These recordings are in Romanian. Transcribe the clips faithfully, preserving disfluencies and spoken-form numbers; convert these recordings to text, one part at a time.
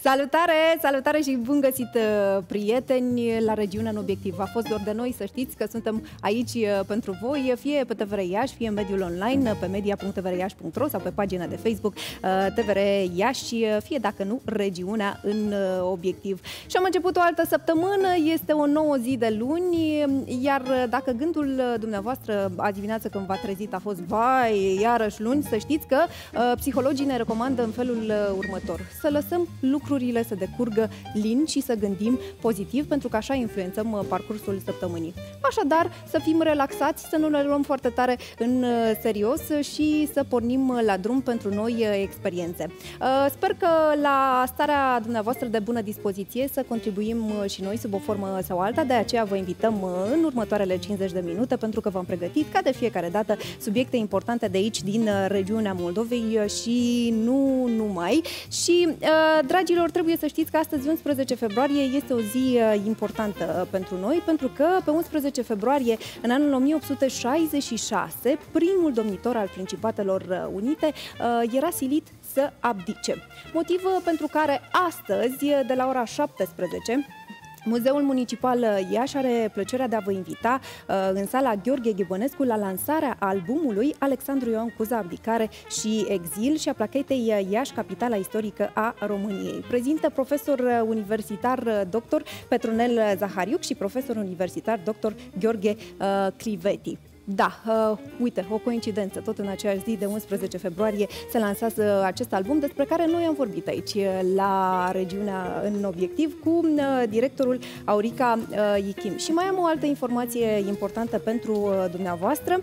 Salutare, salutare și bun găsit, prieteni, la Regiunea în Obiectiv. A fost doar de noi, să știți că suntem aici pentru voi, fie pe T V R Iași, fie în mediul online, pe media punct t v r iași punct r o sau pe pagina de Facebook T V R Iași, fie dacă nu, Regiunea în Obiectiv. Și am început o altă săptămână, este o nouă zi de luni, iar dacă gândul dumneavoastră azi dimineață când v-a trezit a fost vai, iarăși luni, să știți că uh, psihologii ne recomandă în felul uh, următor: să lăsăm lucrurile să decurgă lin și să gândim pozitiv, pentru că așa influențăm uh, parcursul săptămânii. Așadar, să fim relaxați, să nu ne luăm foarte tare în uh, serios și să pornim uh, la drum pentru noi uh, experiențe. Uh, sper că la starea dumneavoastră de bună dispoziție să contribuim uh, și noi sub o formă sau alta, de aceea vă invităm uh, în următoarele cincizeci de minute, pentru că v-am pregătit ca de fiecare dată subiecte importante de aici din uh, regiunea Moldovei și nu numai. Și, dragilor, trebuie să știți că astăzi, unsprezece februarie, este o zi importantă pentru noi, pentru că pe unsprezece februarie, în anul o mie opt sute șaizeci și șase, primul domnitor al Principatelor Unite era silit să abdice. Motiv pentru care astăzi, de la ora șaptesprezece, Muzeul Municipal Iași are plăcerea de a vă invita uh, în sala Gheorghe Ghebănescu la lansarea albumului Alexandru Ioan Cuza, Abdicare și Exil, și a plachetei Iași, capitala istorică a României. Prezintă profesor universitar doctor Petronel Zahariuc și profesor universitar doctor Gheorghe uh, Cliveti. Da, uh, uite, o coincidență, tot în aceeași zi de unsprezece februarie se lansează acest album despre care noi am vorbit aici la Regiunea în Obiectiv cu uh, directorul Aurica uh, Ichim. Și mai am o altă informație importantă pentru uh, dumneavoastră.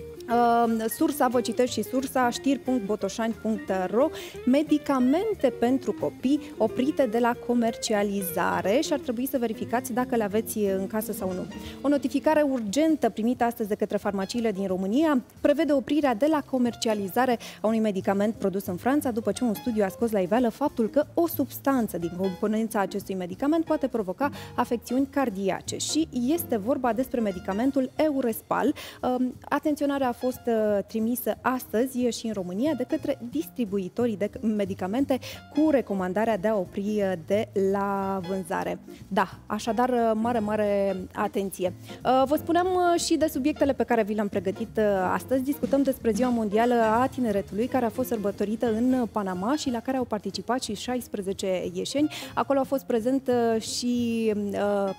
Uh, sursa, vă citesc și sursa, știri punct botoșani punct r o: medicamente pentru copii oprite de la comercializare și ar trebui să verificați dacă le aveți în casă sau nu. O notificare urgentă primită astăzi de către farmaciile din România prevede oprirea de la comercializare a unui medicament produs în Franța, după ce un studiu a scos la iveală faptul că o substanță din componența acestui medicament poate provoca afecțiuni cardiace. Și este vorba despre medicamentul Eurespal. Uh, atenționarea a fost trimisă astăzi și în România de către distribuitorii de medicamente cu recomandarea de a opri de la vânzare. Da, așadar, mare, mare atenție. Vă spuneam și de subiectele pe care vi le-am pregătit astăzi. Discutăm despre Ziua Mondială a Tineretului, care a fost sărbătorită în Panama și la care au participat și șaisprezece ieșeni. Acolo a fost prezent și uh,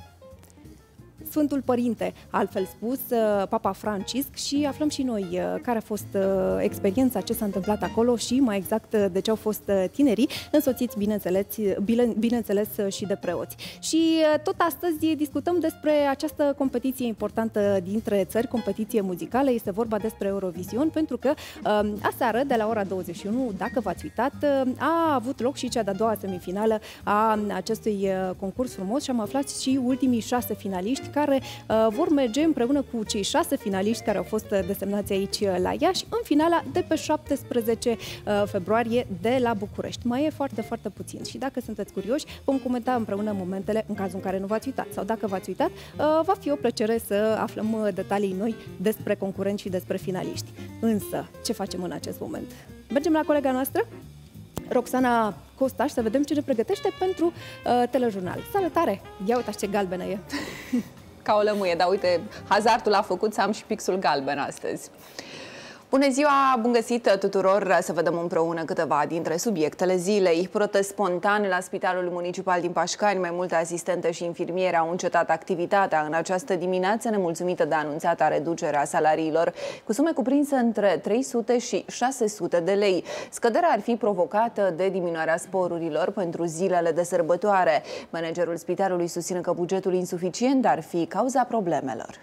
Sfântul Părinte, altfel spus, Papa Francisc, și aflăm și noi care a fost experiența, ce s-a întâmplat acolo și, mai exact, de ce au fost tinerii, însoțiți, bineînțeles, bineînțeles și de preoți. Și tot astăzi discutăm despre această competiție importantă dintre țări, competiție muzicală. Este vorba despre Eurovision, pentru că aseară, de la ora douăzeci și unu, dacă v-ați uitat, a avut loc și cea de-a doua semifinală a acestui concurs frumos și am aflat și ultimii șase finaliști care uh, vor merge împreună cu cei șase finaliști care au fost desemnați aici la Iași în finala de pe șaptesprezece februarie de la București. Mai e foarte, foarte puțin și dacă sunteți curioși, vom comenta împreună momentele în cazul în care nu v-ați uitat, sau dacă v-ați uitat, uh, va fi o plăcere să aflăm detalii noi despre concurenți și despre finaliști. Însă, ce facem în acest moment? Mergem la colega noastră, Roxana Costaș, să vedem ce ne pregătește pentru uh, telejurnal. Salutare! Ia uitați ce galbenă e! Ca o lămâie, dar uite, hazardul a făcut să am și pixul galben astăzi. Bună ziua, bun găsit tuturor, să vedem împreună câteva dintre subiectele zilei. Protest spontan la Spitalul Municipal din Pașcani. Mai multe asistente și infirmiere au încetat activitatea în această dimineață, nemulțumită de anunțata reducere a salariilor, cu sume cuprinse între trei sute și șase sute de lei. Scăderea ar fi provocată de diminuarea sporurilor pentru zilele de sărbătoare. Managerul spitalului susține că bugetul insuficient ar fi cauza problemelor.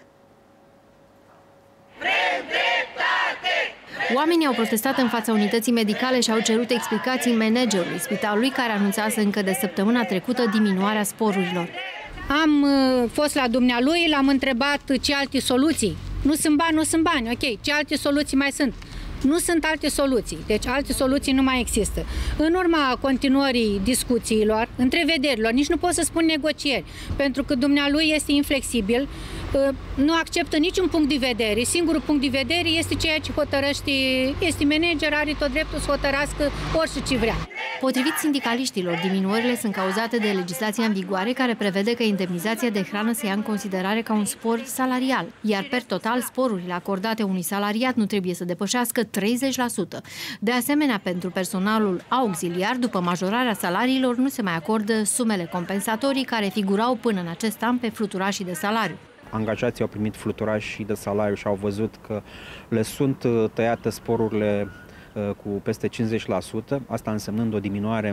Oamenii au protestat în fața unității medicale și au cerut explicații managerului spitalului, care anunțase încă de săptămâna trecută diminuarea sporurilor. Am uh, fost la dumnealui, l-am întrebat ce alte soluții. Nu sunt bani, nu sunt bani, ok, ce alte soluții mai sunt? Nu sunt alte soluții, deci alte soluții nu mai există. În urma continuării discuțiilor, întrevederilor, nici nu pot să spun negocieri, pentru că dumnealui este inflexibil, nu acceptă niciun punct de vedere. Singurul punct de vedere este ceea ce hotărăște, este manager, are tot dreptul să hotărască orice ce vrea. Potrivit sindicaliștilor, diminuările sunt cauzate de legislația în vigoare care prevede că indemnizația de hrană se ia în considerare ca un spor salarial, iar per total sporurile acordate unui salariat nu trebuie să depășească treizeci la sută. De asemenea, pentru personalul auxiliar, după majorarea salariilor, nu se mai acordă sumele compensatorii care figurau până în acest an pe fluturașii de salariu. Angajații au primit fluturașii de salariu și au văzut că le sunt tăiate sporurile cu peste cincizeci la sută, asta însemnând o diminuare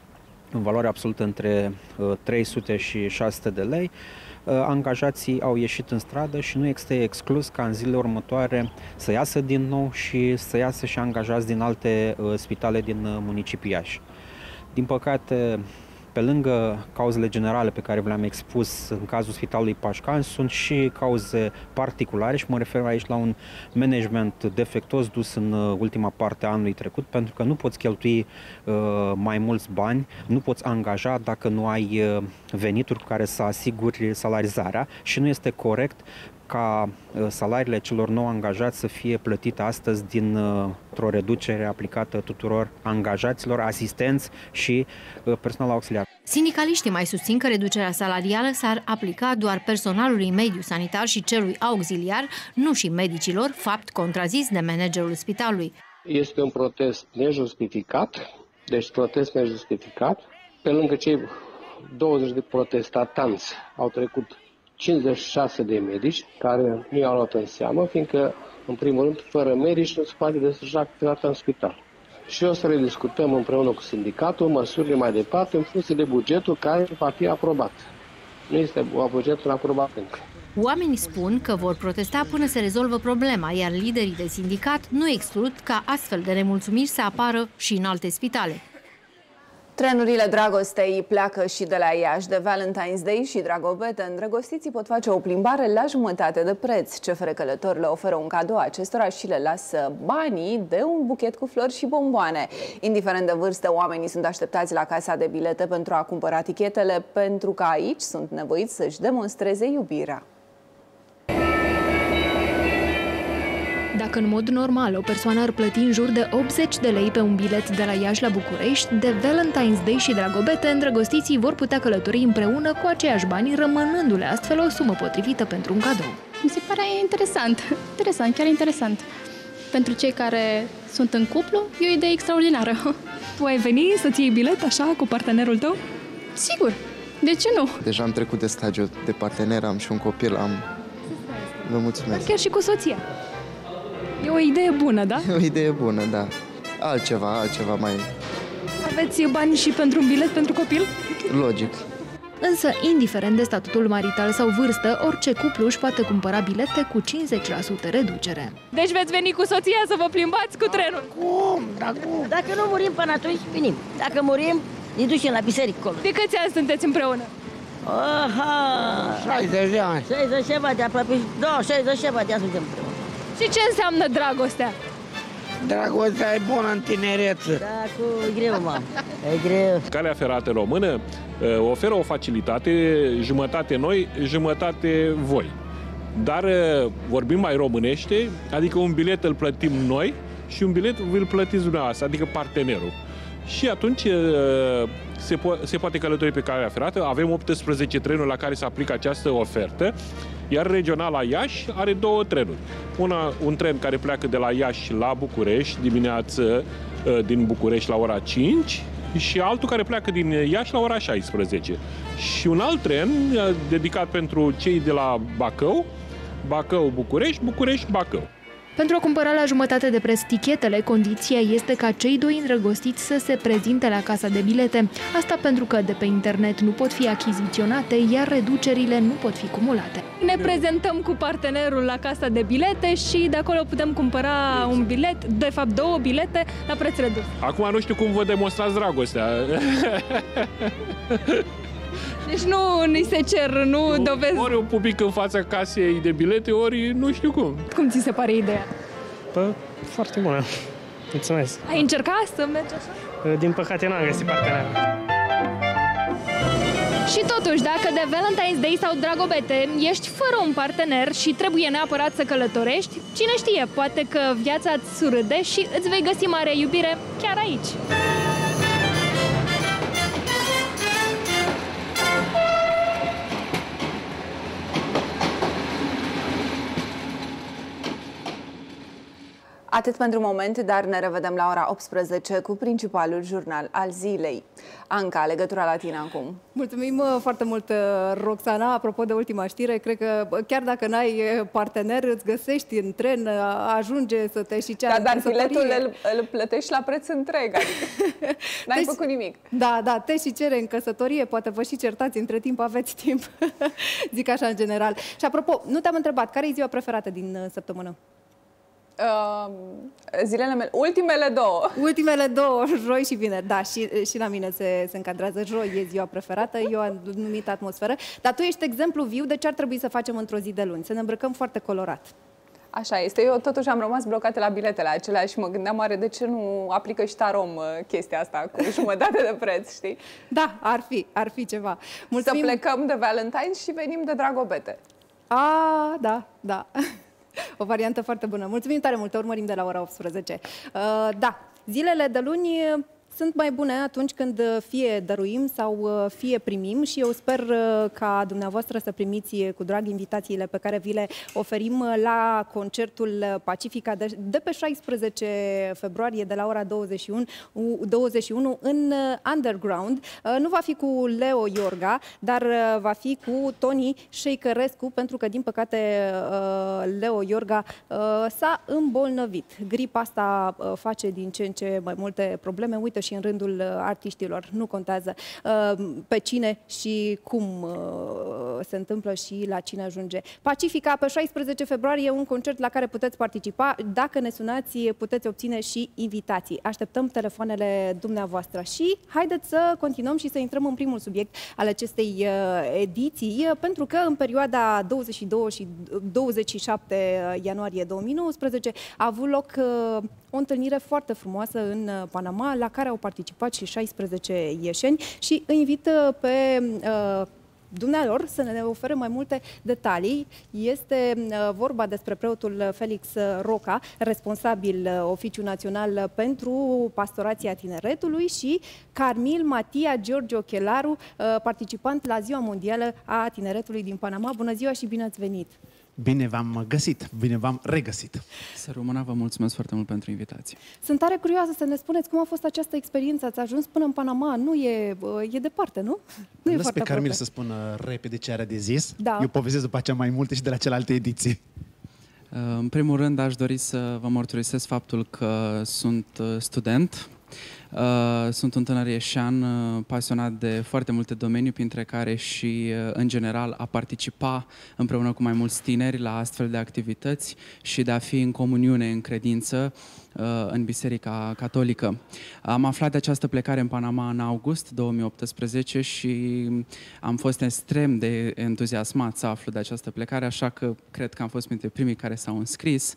în valoare absolută între trei sute și șase sute de lei. Angajații au ieșit în stradă și nu este exclus ca în zilele următoare să iasă din nou și să iasă și angajați din alte spitale din municipiul Iași. Din păcate, pe lângă cauzele generale pe care le-am expus în cazul Spitalului Pașcani, sunt și cauze particulare și mă refer aici la un management defectuos dus în ultima parte a anului trecut, pentru că nu poți cheltui uh, mai mulți bani, nu poți angaja dacă nu ai uh, venituri cu care să asiguri salarizarea și nu este corect ca salariile celor nou angajați să fie plătite astăzi dintr-o reducere aplicată tuturor angajaților, asistenți și personal auxiliar. Sindicaliștii mai susțin că reducerea salarială s-ar aplica doar personalului mediu sanitar și celui auxiliar, nu și medicilor, fapt contrazis de managerul spitalului. Este un protest nejustificat, deci protest nejustificat. Pe lângă cei douăzeci de protestatanți au trecut cincizeci și șase de medici care nu i-au luat în seamă, fiindcă, în primul rând, fără medici nu se poate desfășura activitatea în spital. Și o să rediscutăm împreună cu sindicatul măsurile mai departe în funcție de bugetul care va fi aprobat. Nu este bugetul aprobat încă. Oamenii spun că vor protesta până se rezolvă problema, iar liderii de sindicat nu exclud ca astfel de nemulțumiri să apară și în alte spitale. Trenurile dragostei pleacă și de la Iași. De Valentine's Day și Dragobete, îndrăgostiții pot face o plimbare la jumătate de preț. C F R Călători le oferă un cadou acestora și le lasă banii de un buchet cu flori și bomboane. Indiferent de vârstă, oamenii sunt așteptați la casa de bilete pentru a cumpăra tichetele, pentru că aici sunt nevoiți să-și demonstreze iubirea. Dacă în mod normal o persoană ar plăti în jur de optzeci de lei pe un bilet de la Iași la București, de Valentine's Day și Dragobete, îndrăgostiții vor putea călători împreună cu aceiași bani, rămânându-le astfel o sumă potrivită pentru un cadou. Mi se pare interesant, interesant, chiar interesant. Pentru cei care sunt în cuplu, e o idee extraordinară. Tu ai veni să-ți iei bilet așa cu partenerul tău? Sigur, de ce nu? Deja am trecut de stagiu de partener, am și un copil, am... Vă mulțumesc. Dar chiar și cu soția. E o idee bună, da? E o idee bună, da. Altceva, altceva mai... Aveți bani și pentru un bilet pentru copil? Logic. Însă, indiferent de statutul marital sau vârstă, orice cuplu își poate cumpăra bilete cu cincizeci la sută reducere. Deci veți veni cu soția să vă plimbați cu trenul? Cum? Da, cum? Dacă nu murim până atunci, venim. Dacă murim, ne ducem la biserică acolo. De câți ani sunteți împreună? Aha! șaizeci de ani. șaizeci ceva de aproape, da, șaizeci ceva de ani suntem împreună. Și ce înseamnă dragostea? Dragostea e bună în tinerețe. Da, cu e greu, mă. E greu. Calea ferată română oferă o facilitate, jumătate noi, jumătate voi. Dar vorbim mai românește, adică un bilet îl plătim noi și un bilet îl plătiți dumneavoastră, adică partenerul. Și atunci se, po- se poate călători pe calea ferată. Avem optsprezece trenuri la care se aplică această ofertă, iar regionala Iași are două trenuri. Una, un tren care pleacă de la Iași la București, dimineață din București la ora cinci, și altul care pleacă din Iași la ora șaisprezece. Și un alt tren dedicat pentru cei de la Bacău, Bacău-București, București-Bacău. Pentru a cumpăra la jumătate de preț tichetele, condiția este ca cei doi îndrăgostiți să se prezinte la casa de bilete. Asta pentru că de pe internet nu pot fi achiziționate, iar reducerile nu pot fi cumulate. Ne prezentăm cu partenerul la casa de bilete și de acolo putem cumpăra un bilet, de fapt două bilete, la preț redus. Acum nu știu cum vă demonstrați dragostea. Deci nu ni se cer, nu dovezi... Ori un pupic în fața casei de bilete, ori nu știu cum. Cum ți se pare ideea? Pă, foarte bună. Mulțumesc. Ai încercat să mergi așa? Din păcate n-am găsit partener. Și totuși, dacă de Valentine's Day sau Dragobete ești fără un partener și trebuie neapărat să călătorești, cine știe, poate că viața îți surâde și îți vei găsi mare iubire chiar aici. Atât pentru moment, dar ne revedem la ora optsprezece cu principalul jurnal al zilei. Anca, legătura la tine acum. Mulțumim foarte mult, Roxana. Apropo de ultima știre, cred că chiar dacă n-ai partener, îți găsești în tren, ajunge să te și ceară. Da, dar biletul îl, îl plătești la preț întreg, adică n-ai te făcut nimic. Da, da, te și cere în căsătorie, poate vă și certați, între timp aveți timp. Zic așa în general. Și apropo, nu te-am întrebat, care e ziua preferată din săptămână? Uh, zilele mele, ultimele două. Ultimele două, joi și vineri, da, și, și la mine se, se încadrează joi, e ziua preferată, eu am numit atmosferă, dar tu ești exemplu viu de ce ar trebui să facem într-o zi de luni, să ne îmbrăcăm foarte colorat. Așa este, eu totuși am rămas blocată la biletele acelea și mă gândeam, oare de ce nu aplică și Tarom chestia asta cu jumătate de preț, știi? Da, ar fi, ar fi ceva. Mulțumim. Să plecăm de Valentine's și venim de Dragobete. A, da, da. O variantă foarte bună. Mulțumim tare mult, te urmărim de la ora optsprezece. Uh, da, zilele de luni sunt mai bune atunci când fie dăruim sau fie primim și eu sper ca dumneavoastră să primiți cu drag invitațiile pe care vi le oferim la concertul Pacifica de, de pe șaisprezece februarie de la ora douăzeci și unu, douăzeci și unu în Underground. Nu va fi cu Leo Iorga, dar va fi cu Toni Șeicărescu, pentru că din păcate Leo Iorga s-a îmbolnăvit. Gripa asta face din ce în ce mai multe probleme. Uite, și în rândul artiștilor, nu contează pe cine și cum se întâmplă și la cine ajunge. Pacifica, pe șaisprezece februarie, un concert la care puteți participa. Dacă ne sunați, puteți obține și invitații. Așteptăm telefoanele dumneavoastră și haideți să continuăm și să intrăm în primul subiect al acestei ediții, pentru că în perioada douăzeci și doi și douăzeci și șapte ianuarie două mii nouăsprezece a avut loc o întâlnire foarte frumoasă în Panama, la care au participat și șaisprezece ieșeni și îi invit pe uh, dumnealor să ne ofere mai multe detalii. Este uh, vorba despre preotul Felix Roca, responsabil uh, Oficiu Național pentru Pastorația Tineretului, și Carmil Matia George Ochelaru, uh, participant la Ziua Mondială a Tineretului din Panama. Bună ziua și bine ați venit! Bine v-am găsit, bine v-am regăsit. Să rămână, vă mulțumesc foarte mult pentru invitație. Sunt tare curioasă să ne spuneți cum a fost această experiență. Ați ajuns până în Panama, nu e, e departe, nu? Nu e Lăs foarte pe Carmil aproape. să spună repede ce are de zis. Da. Eu povestesc după aceea mai multe și de la celelalte ediții. În primul rând, aș dori să vă mărturisesc faptul că sunt student. Uh, sunt un tânăr ieșean uh, pasionat de foarte multe domenii, printre care și, uh, în general, a participa împreună cu mai mulți tineri la astfel de activități și de a fi în comuniune, în credință, uh, în Biserica Catolică. Am aflat de această plecare în Panama în august două mii optsprezece și am fost extrem de entuziasmat să aflu de această plecare, așa că cred că am fost printre primii care s-au înscris.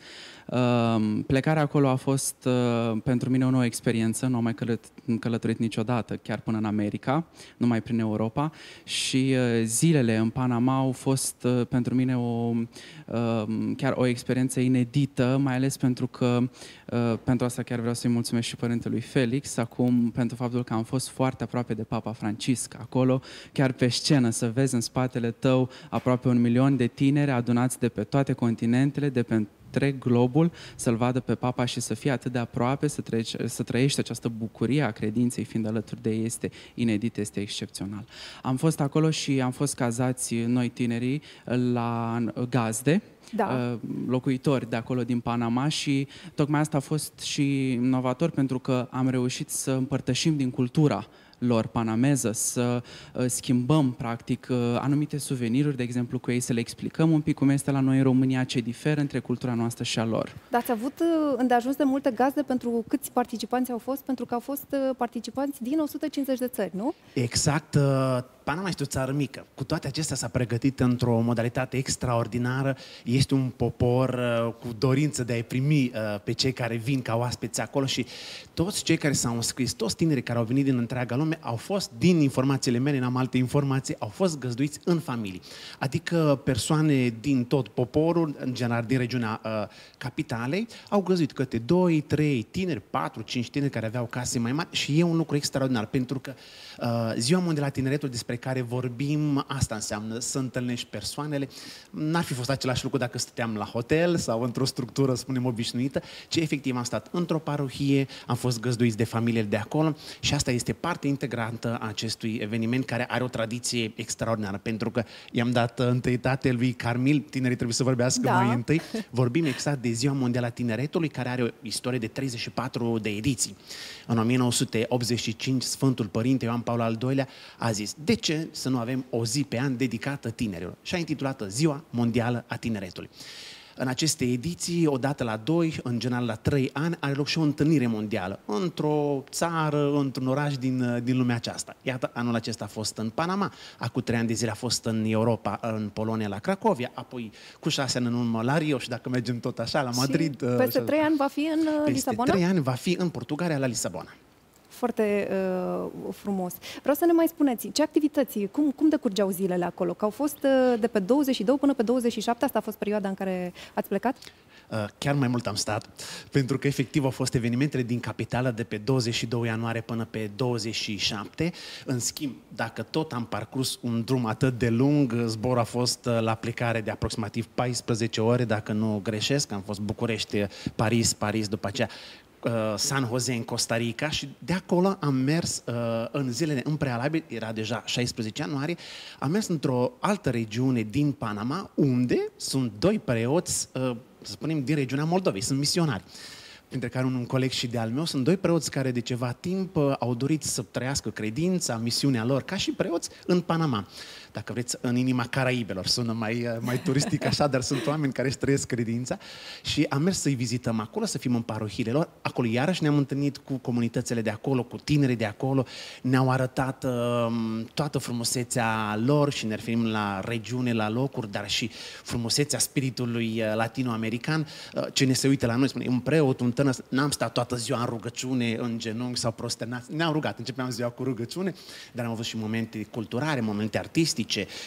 Uh, plecarea acolo a fost uh, pentru mine o nouă experiență, nu am mai călăt călătorit niciodată, chiar până în America, numai prin Europa, și uh, zilele în Panama au fost uh, pentru mine o, uh, chiar o experiență inedită, mai ales pentru că uh, pentru asta chiar vreau să-i mulțumesc și părintelui Felix, acum pentru faptul că am fost foarte aproape de Papa Francisc acolo, chiar pe scenă, să vezi în spatele tău aproape un milion de tineri adunați de pe toate continentele, de pe întreg globul, să-l vadă pe Papa și să fie atât de aproape, să, treci, să trăiești această bucurie a credinței fiind alături de ei, este inedit, este excepțional. Am fost acolo și am fost cazați noi tinerii la gazde, da. locuitori de acolo din Panama, și tocmai asta a fost și inovator, pentru că am reușit să împărtășim din cultura lor panameză, să uh, schimbăm practic uh, anumite suveniruri, de exemplu cu ei, să le explicăm un pic cum este la noi în România, ce diferă între cultura noastră și a lor. Dar ați avut uh, îndeajuns de multe gazde pentru câți participanți au fost? Pentru că au fost uh, participanți din o sută cincizeci de țări, nu? Exact. Uh, Panama este o țară mică. Cu toate acestea s-a pregătit într-o modalitate extraordinară. Este un popor uh, cu dorință de a-i primi uh, pe cei care vin ca oaspeți acolo și toți cei care s-au înscris, toți tinerii care au venit din întreaga lume, au fost, din informațiile mele, n-am alte informații, au fost găzduiți în familii. Adică persoane din tot poporul, în general din regiunea uh, capitalei, au găzduit câte doi, trei tineri, patru, cinci tineri care aveau case mai mari și e un lucru extraordinar, pentru că uh, Ziua Mondială a Tineretului despre care vorbim, asta înseamnă să întâlnești persoanele. N-ar fi fost același lucru dacă stăteam la hotel sau într-o structură, spunem, obișnuită, ci efectiv am stat într-o parohie, am fost găzduiți de familiile de acolo și asta este parte integrantă a acestui eveniment care are o tradiție extraordinară, pentru că i-am dat întâietate lui Carmil, tinerii trebuie să vorbească da. mai întâi. Vorbim exact de Ziua Mondială a Tineretului, care are o istorie de treizeci și patru de ediții. În o mie nouă sute optzeci și cinci, Sfântul Părinte Ioan Paul al doilea a zis: de ce să nu avem o zi pe an dedicată tinerilor? Și a intitulat Ziua Mondială a Tineretului. În aceste ediții, odată la doi, în general la trei ani, are loc și o întâlnire mondială într-o țară, într-un oraș din, din lumea aceasta. Iată, anul acesta a fost în Panama, acum trei ani de zile a fost în Europa, în Polonia, la Cracovia, apoi cu șase ani în urmă la Rio și dacă mergem tot așa, la Madrid. Și peste trei ani va fi în peste Lisabona? trei ani va fi în Portugalia, la Lisabona. Foarte uh, frumos. Vreau să ne mai spuneți, ce activități, cum, cum decurgeau zilele acolo? Că au fost uh, de pe douăzeci și doi până pe douăzeci și șapte, asta a fost perioada în care ați plecat? Uh, chiar mai mult am stat, pentru că efectiv au fost evenimentele din capitală de pe douăzeci și doi ianuarie până pe douăzeci și șapte. În schimb, dacă tot am parcurs un drum atât de lung, zborul a fost uh, la plecare de aproximativ paisprezece ore, dacă nu greșesc. Am fost București, Paris, Paris, după aceea San Jose în Costa Rica și de acolo am mers uh, în zilele în prealabil, era deja șaisprezece ianuarie, am mers într-o altă regiune din Panama, unde sunt doi preoți, uh, să spunem, din regiunea Moldovei, sunt misionari, printre care un, un coleg și de al meu, sunt doi preoți care de ceva timp uh, au dorit să trăiască credința, misiunea lor ca și preoți în Panama. Dacă vreți, în inima Caraibelor, sună mai, mai turistic așa, dar sunt oameni care își trăiesc credința și am mers să-i vizităm acolo, să fim în parohiile lor. Acolo iarăși ne-am întâlnit cu comunitățile de acolo, cu tinerii de acolo, ne-au arătat uh, toată frumusețea lor și ne referim la regiune, la locuri, dar și frumusețea spiritului uh, latino-american. Uh, cine se uită la noi spune, un preot, un tânăr, n-am stat toată ziua în rugăciune, în genunchi sau prosternați, ne-am rugat, începeam ziua cu rugăciune, dar am avut și momente culturale, momente artistice,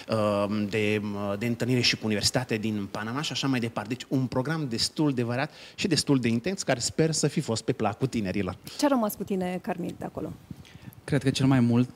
De, de întâlnire și cu Universitatea din Panama și așa mai departe. Deci un program destul de variat și destul de intens, care sper să fi fost pe placul tinerilor. Ce a rămas cu tine, Carmil, de acolo? Cred că cel mai mult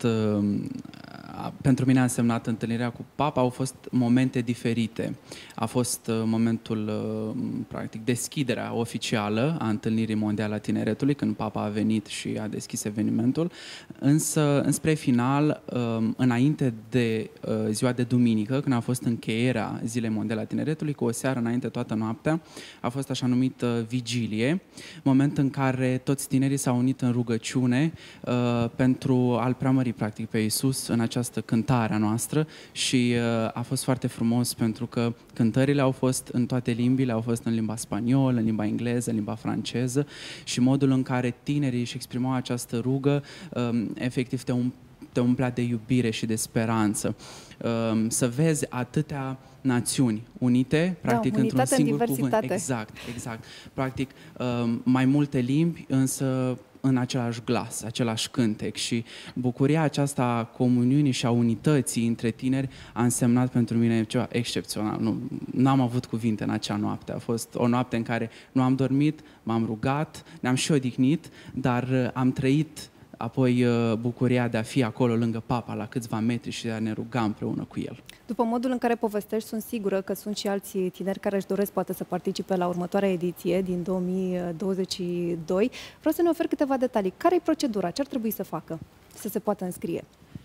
pentru mine a însemnat întâlnirea cu Papa, au fost momente diferite. A fost momentul, practic, deschiderea oficială a întâlnirii mondiale a tineretului, când Papa a venit și a deschis evenimentul, însă, înspre final, înainte de ziua de duminică, când a fost încheierea Zilei Mondiale a Tineretului, cu o seară înainte, toată noaptea, a fost așa numită vigilie, moment în care toți tinerii s-au unit în rugăciune pentru a-L preamări, practic, pe Iisus în această cântare a noastră și uh, a fost foarte frumos pentru că cântările au fost în toate limbile, au fost în limba spaniolă, în limba engleză, în limba franceză și modul în care tinerii își exprimau această rugă, um, efectiv te, um, te umplea de iubire și de speranță. Um, să vezi atâtea națiuni unite, practic, da, într-un singur în cuvânt. Exact, exact. Practic, um, mai multe limbi, însă în același glas, același cântec și bucuria aceasta a comuniunii și a unității între tineri a însemnat pentru mine ceva excepțional. Nu, n-am avut cuvinte în acea noapte. A fost o noapte în care nu am dormit, m-am rugat, ne-am și odihnit, dar am trăit apoi bucuria de a fi acolo lângă Papa la câțiva metri și de a ne ruga împreună cu el. După modul în care povestești, sunt sigură că sunt și alții tineri care își doresc poate să participe la următoarea ediție din două mii douăzeci și doi. Vreau să ne ofer câteva detalii. Care e procedura? Ce ar trebui să facă să se poată înscrie?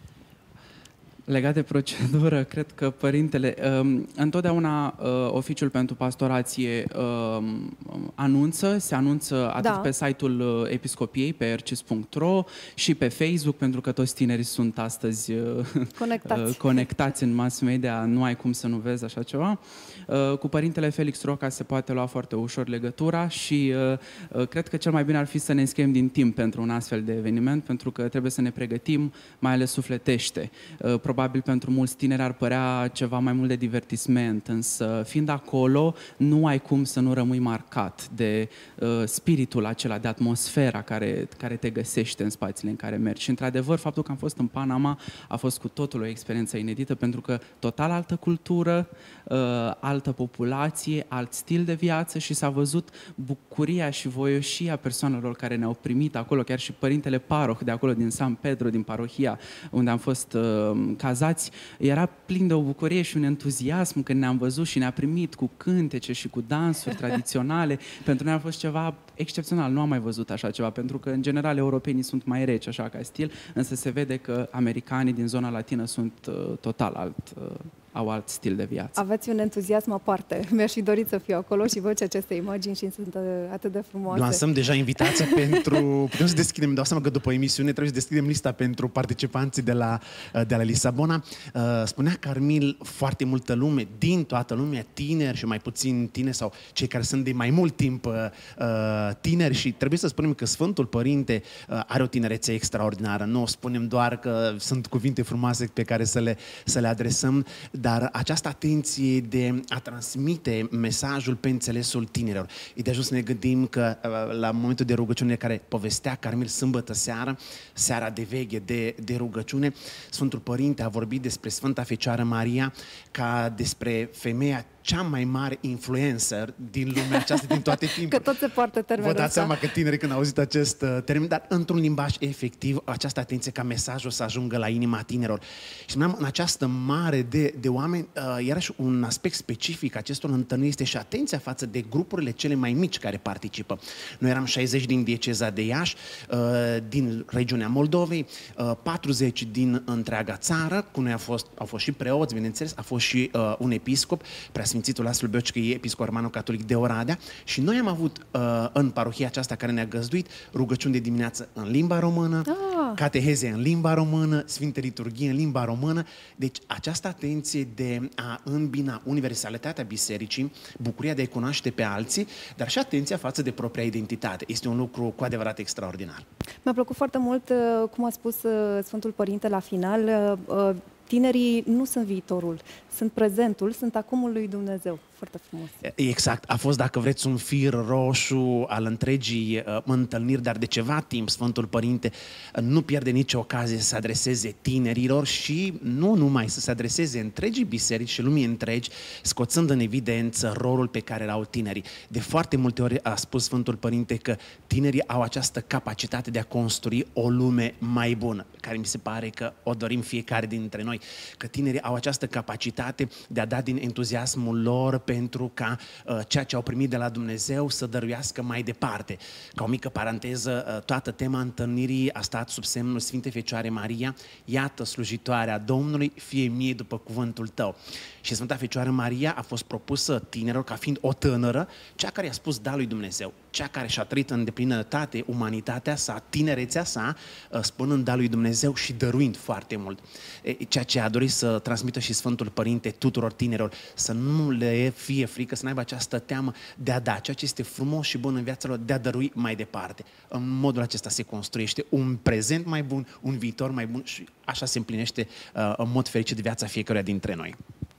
Legat de procedură, cred că părintele, um, întotdeauna uh, Oficiul pentru Pastorație um, anunță, se anunță atât da. pe site-ul uh, Episcopiei, pe r c i s punct r o și pe Facebook, pentru că toți tinerii sunt astăzi uh, conectați. uh, conectați în mass media, nu ai cum să nu vezi așa ceva. Uh, cu părintele Felix Roca se poate lua foarte ușor legătura și uh, uh, cred că cel mai bine ar fi să ne înscriem din timp pentru un astfel de eveniment, pentru că trebuie să ne pregătim, mai ales sufletește. Uh, probabil probabil pentru mulți tineri ar părea ceva mai mult de divertisment, însă fiind acolo, nu ai cum să nu rămâi marcat de uh, spiritul acela, de atmosfera care, care te găsește în spațiile în care mergi. Și într-adevăr, faptul că am fost în Panama a fost cu totul o experiență inedită, pentru că total altă cultură, uh, altă populație, alt stil de viață și s-a văzut bucuria și voioșia persoanelor care ne-au primit acolo, chiar și părintele paroh de acolo, din San Pedro, din parohia unde am fost uh, cazați, era plin de o bucurie și un entuziasm când ne-am văzut și ne-a primit cu cântece și cu dansuri tradiționale. Pentru noi a fost ceva excepțional, nu am mai văzut așa ceva, pentru că în general europenii sunt mai reci așa ca stil, însă se vede că americanii din zona latină sunt uh, total alt, uh, au alt stil de viață. Aveți un entuziasm aparte. Mi-aș fi dorit să fiu acolo și văd aceste imagini și sunt atât de frumoase. Lansăm deja invitația pentru... Putem să deschidem, îmi dau seama că după emisiune trebuie să deschidem lista pentru participanții de la, de la Lisabona. Spunea Carmil, foarte multă lume, din toată lumea, tineri și mai puțin tineri sau cei care sunt de mai mult timp tineri și trebuie să spunem că Sfântul Părinte are o tinerețe extraordinară. Nu spunem doar că sunt cuvinte frumoase pe care să le, să le adresăm, dar această atenție de a transmite mesajul pe înțelesul tinerilor. E de ajuns să ne gândim că la momentul de rugăciune care povestea Carmil sâmbătă seara, seara de veche de, de rugăciune, Sfântul Părinte a vorbit despre Sfânta Fecioară Maria ca despre femeia cea mai mare influencer din lumea aceasta, din toate timpurile. Că tot se poartă termenul Vă dați ăsta. seama că tinerii când au auzit acest uh, termen, dar într-un limbaj efectiv, această atenție ca mesajul să ajungă la inima tinerilor. Și spuneam, în această mare de, de oameni, uh, iarăși un aspect specific acestor întâlniri este și atenția față de grupurile cele mai mici care participă. Noi eram șaizeci din dieceza de Iași, uh, din regiunea Moldovei, uh, patruzeci din întreaga țară, cu noi a fost, au fost și preoți, bineînțeles, a fost și uh, un episcop, Preasfințitul Laslu Beocică, e episcop romano-catolic de Oradea, și noi am avut uh, în parohia aceasta care ne-a găzduit rugăciuni de dimineață în limba română, ah. cateheze în limba română, Sfinte Liturghie în limba română. Deci această atenție de a îmbina universalitatea bisericii, bucuria de a-i cunoaște pe alții, dar și atenția față de propria identitate. Este un lucru cu adevărat extraordinar. Mi-a plăcut foarte mult, cum a spus Sfântul Părinte la final, tinerii nu sunt viitorul, sunt prezentul, sunt acumul lui Dumnezeu. Foarte frumos. Exact. A fost, dacă vreți, un fir roșu al întregii uh, întâlniri, dar de ceva timp Sfântul Părinte uh, nu pierde nicio ocazie să se adreseze tinerilor și nu numai să se adreseze întregii biserici și lumii întregi, scoțând în evidență rolul pe care îl au tinerii. De foarte multe ori a spus Sfântul Părinte că tinerii au această capacitate de a construi o lume mai bună, care mi se pare că o dorim fiecare dintre noi, că tinerii au această capacitate de a da din entuziasmul lor pentru ca uh, ceea ce au primit de la Dumnezeu să dăruiască mai departe. Ca o mică paranteză, uh, toată tema întâlnirii a stat sub semnul Sfinte Fecioare Maria, iată slujitoarea Domnului, fie mie după cuvântul tău. Și Sfânta Fecioară Maria a fost propusă tinerilor ca fiind o tânără, cea care i-a spus da lui Dumnezeu, cea care și-a trăit în deplinătate umanitatea sa, tinerețea sa, spunând da lui Dumnezeu și dăruind foarte mult. Ceea ce a dorit să transmită și Sfântul Părinte tuturor tinerilor, să nu le fie frică, să n-aibă această teamă de a da, ceea ce este frumos și bun în viața lor, de a dărui mai departe. În modul acesta se construiește un prezent mai bun, un viitor mai bun și așa se împlinește uh, în mod fericit viața fiecăruia dintre noi.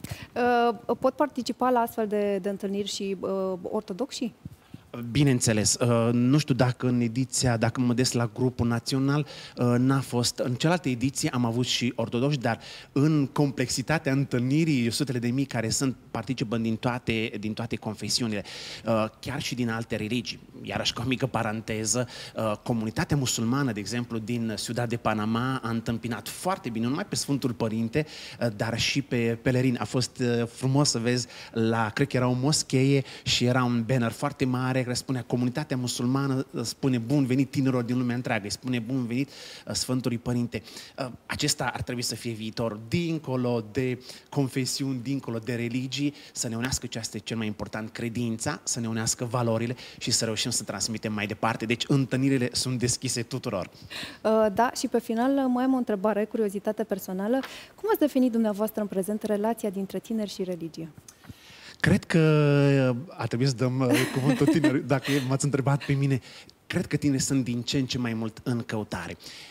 Uh, pot participa la astfel de, de întâlniri și uh, ortodoxii? Bineînțeles, nu știu dacă în ediția, dacă mă des la grupul național, n-a fost, în cealaltă ediție am avut și ortodoxi, dar în complexitatea întâlnirii, sutele de mii care sunt, participă din toate, din toate confesiunile, chiar și din alte religii. Iarăși, ca o mică paranteză, comunitatea musulmană, de exemplu, din Ciudad de Panama a întâmpinat foarte bine, nu numai pe Sfântul Părinte, dar și pe pelerini. A fost frumos să vezi, la, cred că era o moschee și era un banner foarte mare care spunea comunitatea musulmană, spune bun venit tinerilor din lumea întreagă, îi spune bun venit Sfântului Părinte. Acesta ar trebui să fie viitor, dincolo de confesiuni, dincolo de religii, să ne unească ce este cel mai important, credința, să ne unească valorile și să reușim să transmitem mai departe. Deci întâlnirile sunt deschise tuturor. Da, și pe final mai am o întrebare, curiozitate personală. Cum ați definit dumneavoastră în prezent relația dintre tineri și religie? Cred că ar trebui să dăm cuvântul tineri, dacă m-ați întrebat pe mine. Cred că tinerii sunt din ce în ce mai mult în căutare.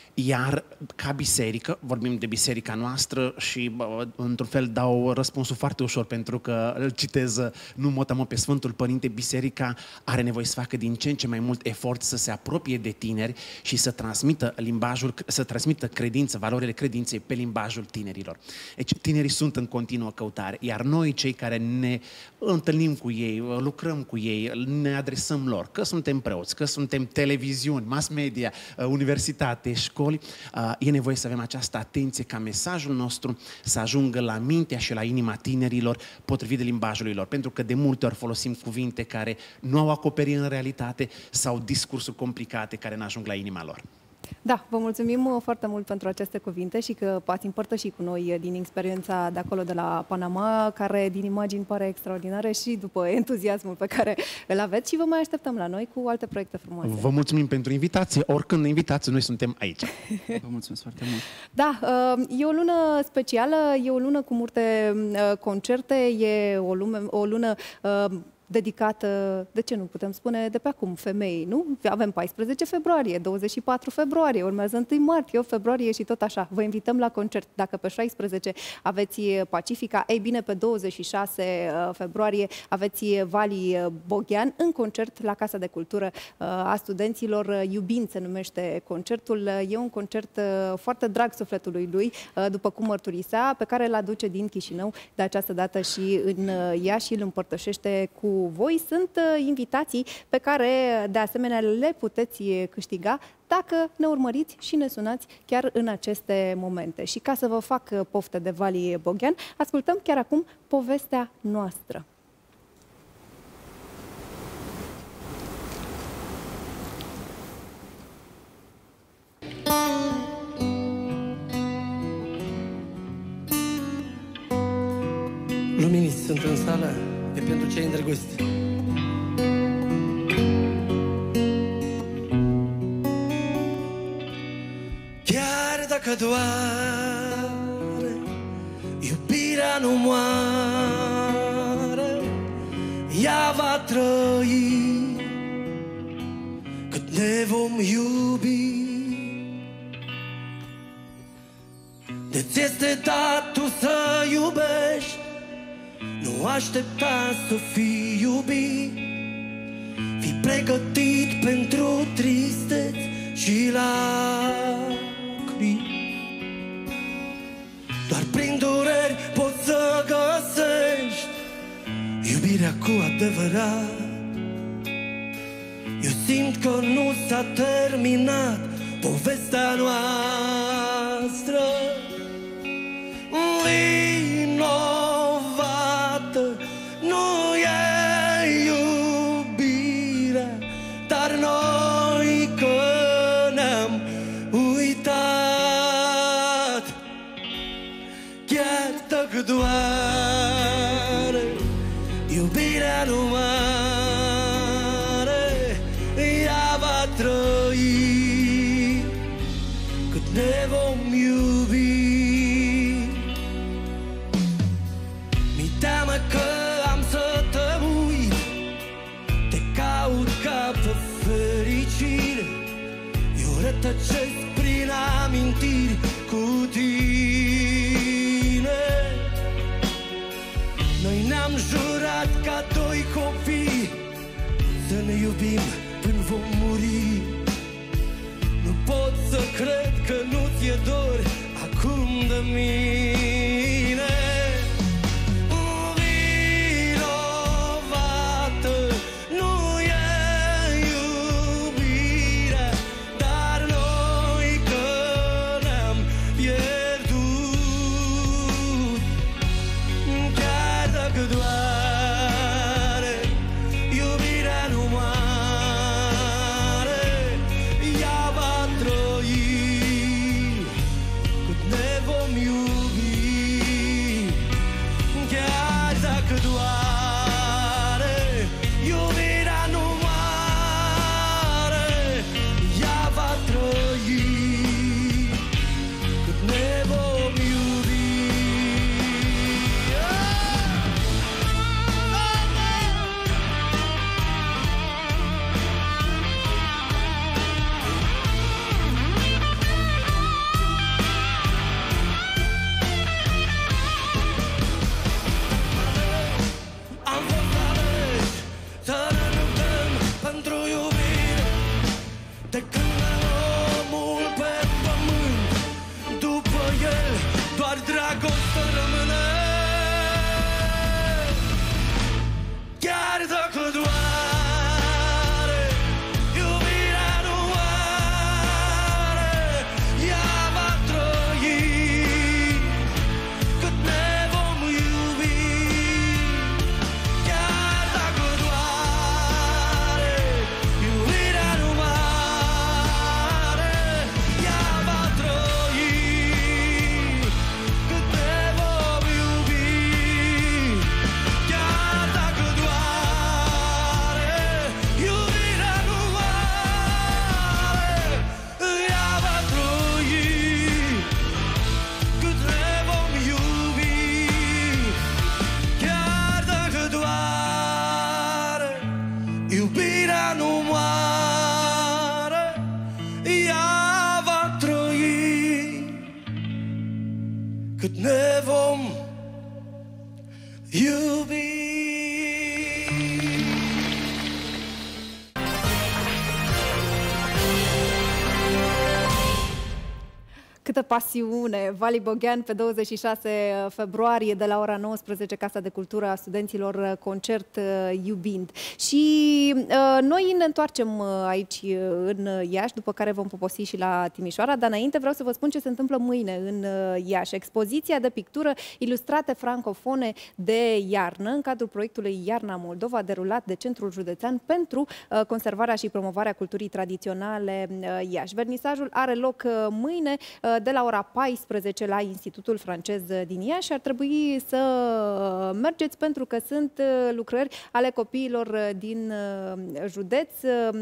Iar ca biserică, vorbim de biserica noastră și într-un fel dau răspunsul foarte ușor pentru că îl citez nu mot pe Sfântul Părinte, biserica are nevoie să facă din ce în ce mai mult efort să se apropie de tineri și să transmită limbajul, să transmită credință, valorile credinței pe limbajul tinerilor. Deci tinerii sunt în continuă căutare, iar noi cei care ne întâlnim cu ei, lucrăm cu ei, ne adresăm lor, că suntem preoți, că suntem televiziuni, mass media, universitate, școli, e nevoie să avem această atenție ca mesajul nostru să ajungă la mintea și la inima tinerilor potrivit de limbajului lor, pentru că de multe ori folosim cuvinte care nu au acoperire în realitate sau discursuri complicate care nu ajung la inima lor. Da, vă mulțumim foarte mult pentru aceste cuvinte și că ați împărtășit cu noi din experiența de acolo de la Panama, care din imagini pare extraordinară și după entuziasmul pe care îl aveți și vă mai așteptăm la noi cu alte proiecte frumoase. Vă mulțumim pentru invitație, oricând invitați, noi suntem aici. Vă mulțumesc foarte mult. Da, e o lună specială, e o lună cu multe concerte, e o, lume, o lună dedicată, de ce nu putem spune, de pe acum, femeii, nu? Avem paisprezece februarie, douăzeci și patru februarie, urmează întâi martie, opt februarie și tot așa. Vă invităm la concert. Dacă pe șaisprezece aveți Pacifica, ei bine, pe douăzeci și șase februarie aveți Vali Boghean în concert la Casa de Cultură a Studenților. Iubind se numește concertul. E un concert foarte drag sufletului lui, după cum mărturisea, pe care îl aduce din Chișinău de această dată și în Iași îl împărtășește cu voi. Sunt invitații pe care de asemenea le puteți câștiga dacă ne urmăriți și ne sunați chiar în aceste momente. Și ca să vă fac poftă de Vali Boghean, ascultăm chiar acum Povestea noastră. Luminiți sunt în sală, e pentru cei îndrăgostiți. Chiar dacă doare, iubirea nu moare, ea va trăi cât ne vom iubi. De-ți este dat tu să iubești, nu aștepta să fii iubit. Fii pregătit pentru tristeți și lacrimi. Doar prin dureri poți să găsești iubirea cu adevărat. Eu simt că nu s-a terminat povestea noastră. Vinovată nu e iubirea, dar noi că ne-am uitat. Chiar dacă doare, iubirea nu moare, ea va trăi cât ne vom iubi. Teamă că am să te uit, te caut ca pe fericire. Eu rătăcesc prin amintiri cu tine. Noi ne-am jurat ca doi copii să ne iubim până vom muri. Nu pot să cred că nu ți-e dor acum de mine. cât ne vom iubi. Câtă pasiune! Vali Boghean pe douăzeci și șase februarie de la ora nouăsprezece, Casa de Cultură a Studenților, concert Iubind. Și uh, noi ne întoarcem aici în Iași, după care vom poposi și la Timișoara, dar înainte vreau să vă spun ce se întâmplă mâine în Iași. Expoziția de pictură Ilustrate francofone de iarnă, în cadrul proiectului Iarna Moldova, derulat de Centrul Județean pentru uh, conservarea și promovarea culturii tradiționale uh, Iași. Vernisajul are loc uh, mâine, uh, de la ora paisprezece la Institutul Francez din Iași. Ar trebui să mergeți pentru că sunt lucrări ale copiilor din județ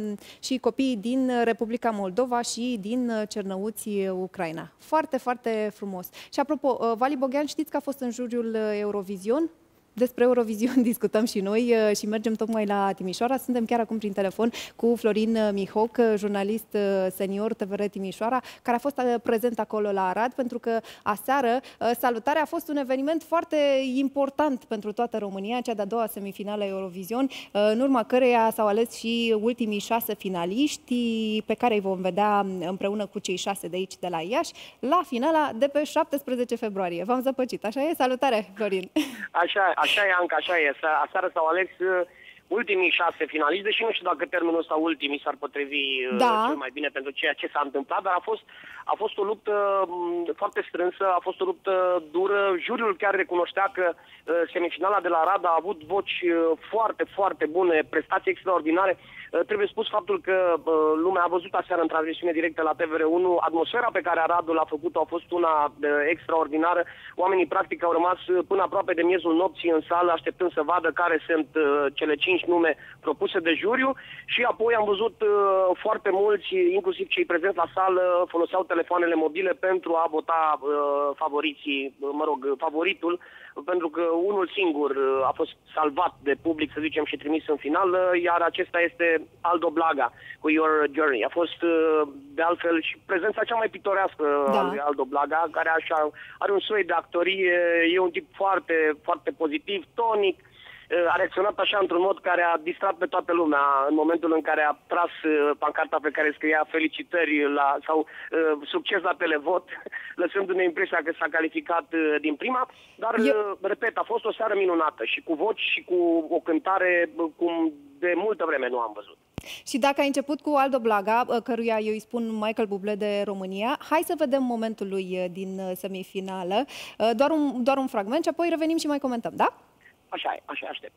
și copiii din Republica Moldova și din Cernăuți, Ucraina. Foarte, foarte frumos. Și apropo, Vali Boghean, știți că a fost în juriul Eurovision? Despre Eurovision discutăm și noi și mergem tocmai la Timișoara. Suntem chiar acum prin telefon cu Florin Mihoc, jurnalist senior T V R Timișoara, care a fost prezent acolo la Arad, pentru că aseară Salutarea a fost un eveniment foarte important pentru toată România, cea de-a doua semifinală Eurovision, în urma căreia s-au ales și ultimii șase finaliști, pe care îi vom vedea împreună cu cei șase de aici, de la Iași, la finala de pe șaptesprezece februarie. V-am zăpăcit, așa e? Salutare, Florin! Așa, așa e, Anca, așa e. Aseară s-au ales ultimii șase finaliști, deși nu știu dacă termenul ăsta ultimii s-ar potrivi da. cel mai bine pentru ceea ce s-a întâmplat, dar a fost, a fost o luptă foarte strânsă, a fost o luptă dură. Juriul chiar recunoștea că semifinala de la Arad a avut voci foarte, foarte bune, prestații extraordinare. Trebuie spus faptul că lumea a văzut aseară în transmisiune directă la T V R unu, atmosfera pe care Aradul a făcut-o a fost una extraordinară. Oamenii practic au rămas până aproape de miezul nopții în sală, așteptând să vadă care sunt cele cinci nume propuse de juriu, și apoi am văzut foarte mulți, inclusiv cei prezenți la sală, foloseau telefoanele mobile pentru a vota favoriții, mă rog, favoritul, pentru că unul singur a fost salvat de public, să zicem, și trimis în final, iar acesta este Aldo Blaga cu Your Journey. A fost, de altfel, și prezența cea mai pitorească da. a lui Aldo Blaga, care așa are un soi de actorie, e un tip foarte, foarte pozitiv, tonic, a reacționat așa într-un mod care a distrat pe toată lumea în momentul în care a tras pancarta pe care scria felicitări la, sau uh, succes la televot, lăsându-ne impresia că s-a calificat uh, din prima, dar, Eu... repet, a fost o seară minunată și cu voci și cu o cântare cum de multă vreme nu am văzut. Și dacă ai început cu Aldo Blaga, căruia eu îi spun Michael Bublé de România, hai să vedem momentul lui din semifinală, doar un, doar un fragment și apoi revenim și mai comentăm, da? Așa e, așa aștept.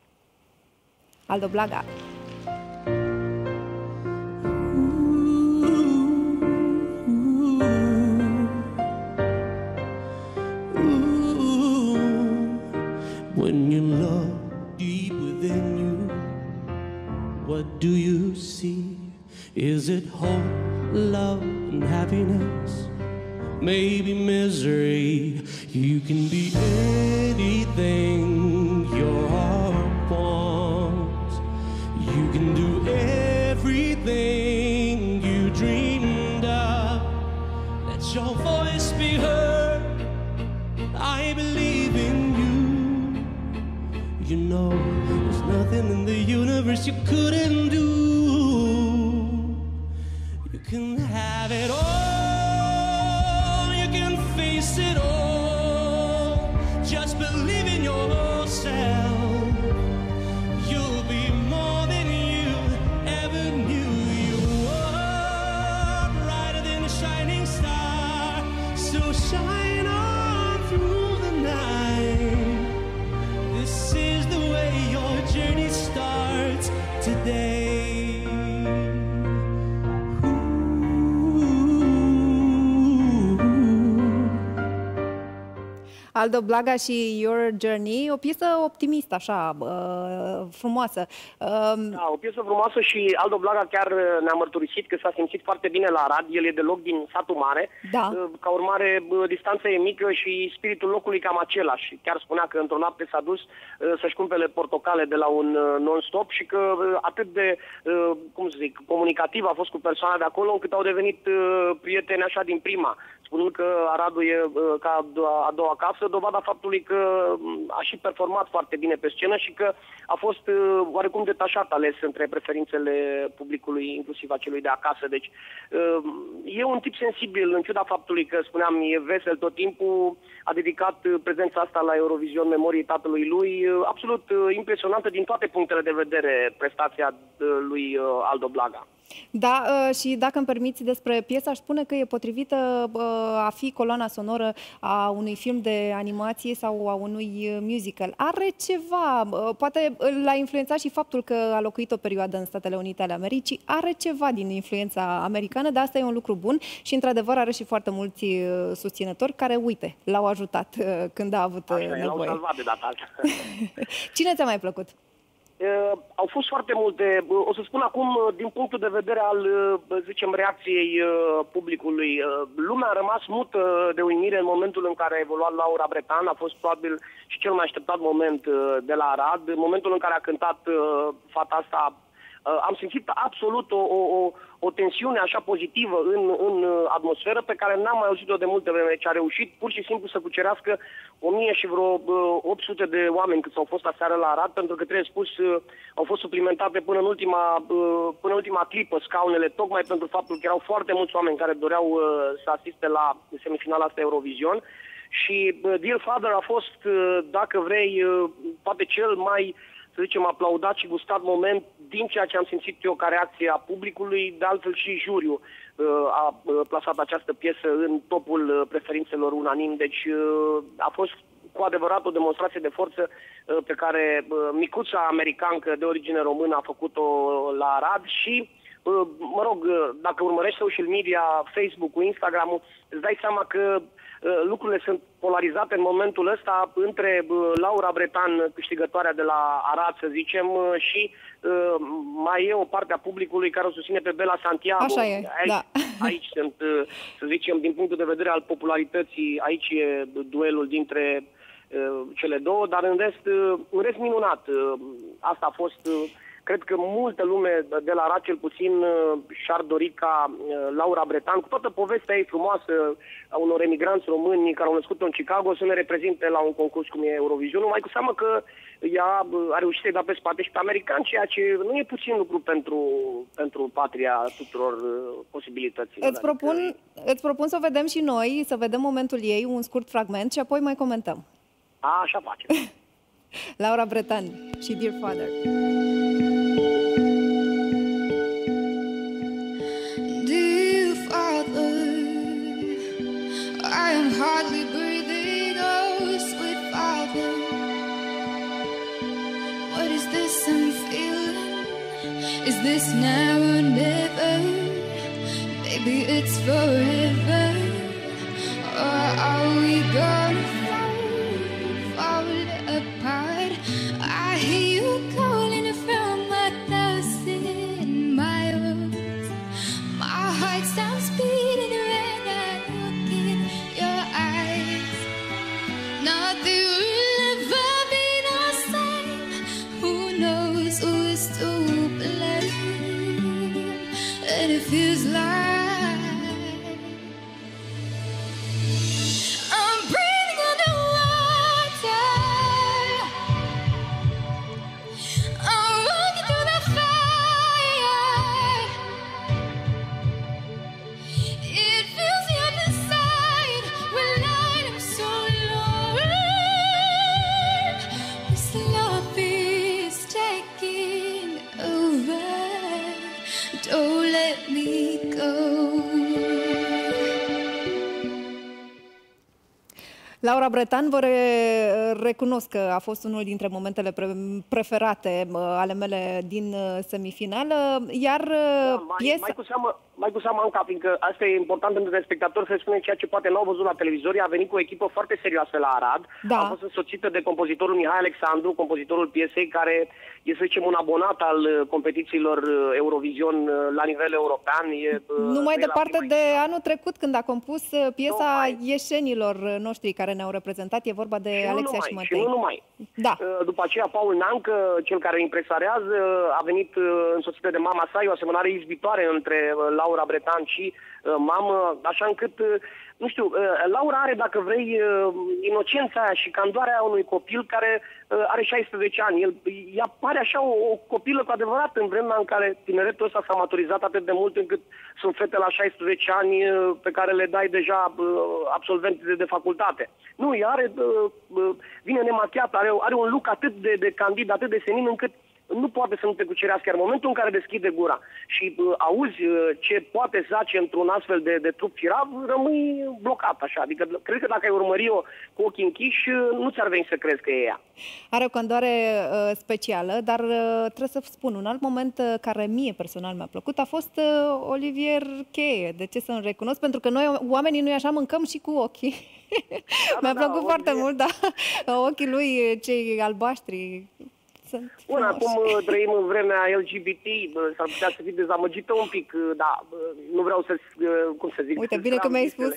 Aldo Blaga. When you look deep within you, what do you see? Is it hope, love, and happiness? Maybe misery. You can be anything your heart wants. You can do everything you dreamed of. Let your voice be heard. I believe in you. You know there's nothing in the universe you couldn't do. You can have it all. Face it all, just believe in yourself. You'll be more than you ever knew. You are brighter than a shining star, so shine on through the night. This is the way your journey starts today. Aldo Blaga și Your Journey, o piesă optimistă, așa, uh, frumoasă. Uh, da, o piesă frumoasă și Aldo Blaga chiar ne-a mărturisit că s-a simțit foarte bine la Arad. El e deloc din satul mare. Da. Uh, ca urmare, uh, distanța e mică și spiritul locului cam același. Chiar spunea că într-o noapte s-a dus uh, să-și cumpere portocale de la un uh, non-stop și că uh, atât de, uh, cum să zic, comunicativ a fost cu persoana de acolo, încât au devenit uh, prieteni așa din prima. spunând că Aradul e ca a doua casă, dovada faptului că a și performat foarte bine pe scenă și că a fost oarecum detașat ales între preferințele publicului, inclusiv a celui de acasă. Deci e un tip sensibil, în ciuda faptului că, spuneam, e vesel tot timpul, a dedicat prezența asta la Eurovision memoriei tatălui lui, absolut impresionantă din toate punctele de vedere, prestația lui Aldo Blaga. Da, și dacă îmi permiți despre piesă, aș spune că e potrivită a fi coloana sonoră a unui film de animație sau a unui musical. Are ceva, poate l-a influențat și faptul că a locuit o perioadă în Statele Unite ale Americii, are ceva din influența americană, dar asta e un lucru bun și, într-adevăr, are și foarte mulți susținători care, uite, l-au ajutat când a avut Așa, nevoie. l-au salvat de data asta. Cine ți-a mai plăcut? Uh, au fost foarte multe, uh, o să spun acum, uh, din punctul de vedere al, uh, zicem, reacției uh, publicului. Uh, lumea a rămas mută de uimire în momentul în care a evoluat Laura Bretan, a fost probabil și cel mai așteptat moment uh, de la Arad. În momentul în care a cântat uh, fata asta, uh, am simțit absolut o, o, o, o tensiune așa pozitivă în, în atmosferă pe care n-am mai auzit-o de multe vreme. Deci a reușit pur și simplu să cucerească o mie și vreo opt sute de oameni cât s-au fost aseară la Arad, pentru că, trebuie spus, au fost suplimentate până în ultima, până în ultima clipă scaunele, tocmai pentru faptul că erau foarte mulți oameni care doreau să asiste la semifinala asta Eurovision. Și Dear Father a fost, dacă vrei, poate cel mai, să zicem, aplaudat și gustat moment din ceea ce am simțit eu ca reacție a publicului. De altfel și juriul a plasat această piesă în topul preferințelor unanim. Deci a fost cu adevărat o demonstrație de forță pe care micuța americancă de origine română a făcut-o la Arad și, mă rog, dacă urmărești social media, Facebook-ul, Instagram-ul, îți dai seama că lucrurile sunt polarizate în momentul ăsta între Laura Bretan, câștigătoarea de la Arad, să zicem, și uh, mai e o parte a publicului care o susține pe Bella Santiago. Așa e, aici, da. Aici sunt, uh, să zicem, din punctul de vedere al popularității, aici e duelul dintre uh, cele două, dar în rest, uh, în rest minunat. Uh, asta a fost... Uh, Cred că multă lume de la Arad, cel puțin, și-ar dori ca Laura Bretan, cu toată povestea ei frumoasă a unor emigranți români care au născut în Chicago, să ne reprezinte la un concurs cum e Eurovisionul, mai cu seamă că ea a reușit să-i da pe spate și pe americani, ceea ce nu e puțin lucru pentru, pentru patria tuturor posibilităților. Îți propun, adică... îți propun să o vedem și noi, să vedem momentul ei, un scurt fragment și apoi mai comentăm. A, așa facem. Laura Bretan și Dear Father. Dear Father, I am hardly breathing, oh sweet Father. What is this I'm feeling? Is this now or never? Maybe it's forever. Or are we gonna fall, fall apart? I hear you calling from a thousand miles. My heart stops beating when I look in your eyes. Nothing will ever be the same. Who knows who is to blame? And it feels like Laura Bretan, vă re recunosc că a fost unul dintre momentele pre preferate uh, ale mele din uh, semifinală, iar uh, da, mai, piesa... mai cu seamă, mai cu seamă, Anca, fiindcă asta e important pentru spectatori să spunem ceea ce poate n-au văzut la televizor. A venit cu o echipă foarte serioasă la Arad. Da. A fost însoțită de compozitorul Mihai Alexandru, compozitorul piesei, care e, să zicem, un abonat al competițiilor Eurovision la nivel european. E, nu mai departe de anul trecut, când a compus piesa ieșenilor noștri care ne-au reprezentat. E vorba de Alexia și Matei. Și nu numai. Da. După aceea, Paul Nancă, cel care impresarează, a venit însoțită de mama sa, e o asemănare izbitoare între Laura Bretan și mamă, așa încât, nu știu, Laura are, dacă vrei, inocența aia și candoarea aia unui copil care are șaisprezece ani. El, ea pare așa o, o copilă cu adevărat în vremea în care tineretul ăsta s-a maturizat atât de mult încât sunt fete la șaisprezece ani pe care le dai deja absolvente de, de facultate. Nu, ea are, vine nemachiată, are, are un look atât de, de candid, atât de senin încât nu poate să nu te cucerească. Iar în momentul în care deschide gura și uh, auzi uh, ce poate zace într-un astfel de, de trup firav, rămâi blocat așa. Adică cred că dacă ai urmări-o cu ochii închiși, uh, nu ți-ar veni să crezi că e ea. Are o candoare uh, specială, dar uh, trebuie să spun, un alt moment uh, care mie personal mi-a plăcut a fost uh, Olivier Cheie. De ce să-mi recunosc? Pentru că noi, oamenii, noi așa mâncăm și cu ochii. Da, mi-a plăcut da, foarte Olivier. mult, da. Ochii lui, cei albaștri, Bun, acum trăim în vremea L G B T, s-ar putea să fii dezamăgită un pic, da, nu vreau să, cum să zic... Uite, bine că mi-ai spus.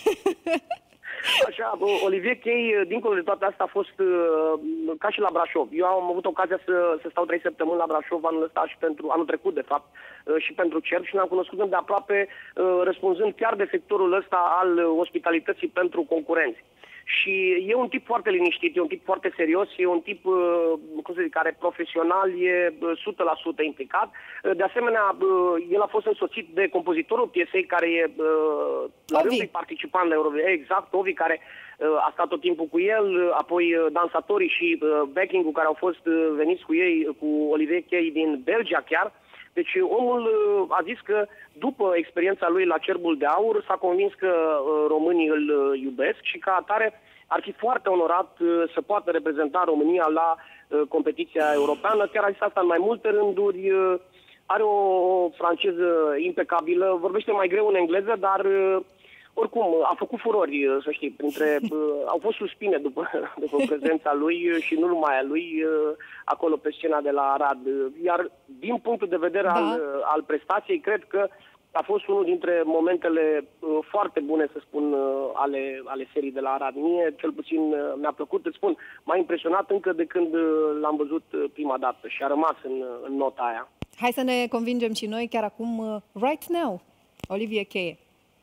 Așa, Olivier Chei, dincolo de toate astea, a fost ca și la Brașov. Eu am avut ocazia să, să stau trei săptămâni la Brașov anul ăsta și pentru anul trecut, de fapt, și pentru CERC și ne-am cunoscut de aproape, răspunzând chiar de sectorul ăsta al ospitalității pentru concurenți. Și e un tip foarte liniștit, e un tip foarte serios, e un tip, cum să zic, care profesional e o sută la sută implicat. De asemenea, el a fost însoțit de compozitorul piesei, care e la rândul participant la Eurovision, exact, Ovi, care a stat tot timpul cu el, apoi dansatorii și backing-ul care au fost veniți cu ei, cu Olivier Chei din Belgia chiar. Deci omul a zis că după experiența lui la Cerbul de Aur s-a convins că românii îl iubesc și ca atare ar fi foarte onorat să poată reprezenta România la competiția europeană. Chiar a zis asta în mai multe rânduri. Are o franceză impecabilă, vorbește mai greu în engleză, dar oricum a făcut furori, să știi, printre, au fost suspine după, după prezența lui și nu numai a lui acolo pe scena de la Arad. Iar din punctul de vedere da. al, al prestației, cred că a fost unul dintre momentele foarte bune, să spun, ale, ale serii de la Arad. Mie, cel puțin, mi-a plăcut, îți spun, m-a impresionat încă de când l-am văzut prima dată și a rămas în, în nota aia. Hai să ne convingem și noi chiar acum, right now, Olivier Cheie.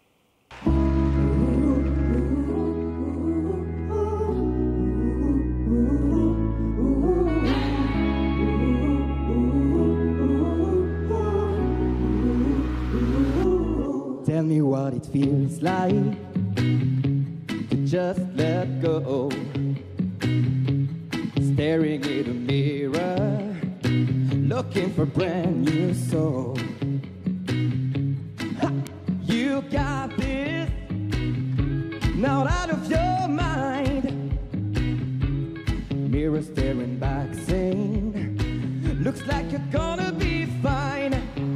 Tell me what it feels like to just let go, staring in a mirror, looking for brand new soul. Ha! You got this, not out of your mind. Mirror staring back, saying, looks like you're gonna be fine.